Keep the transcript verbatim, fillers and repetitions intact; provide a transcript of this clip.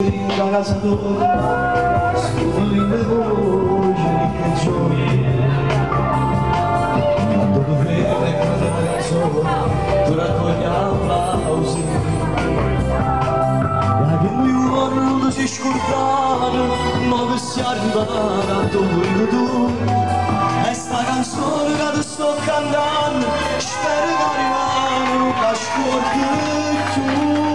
da casa tua, studio le voci che giochi, quando dovete cantare la canzone, tu raccogli applausi. E che noi vorremmo si scordare, ma che si arriva a dove tu, e sta canzone che ti sto cantando, spero che arrivare, non la scordi tu.